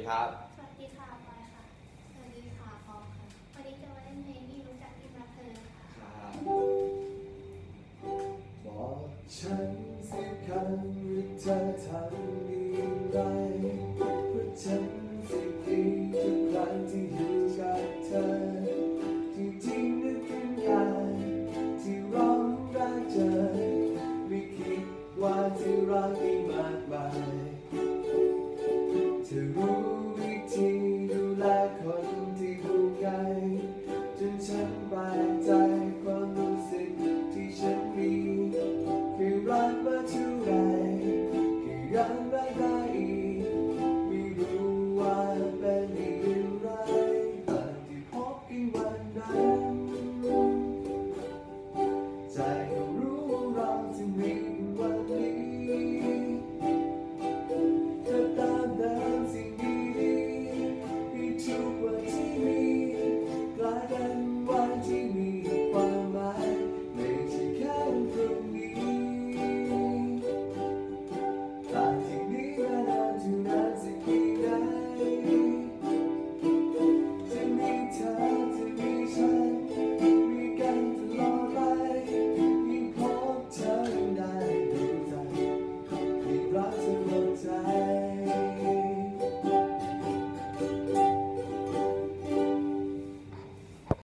ครับสวัสดีค่ะปอยค่ะสวัสดีค่ะพอมค่ะวันนี้จะมาเล่นเพลงที่รู้จักที่รักเธอค่ะครับบอกฉันสักคำว่าเธอทำ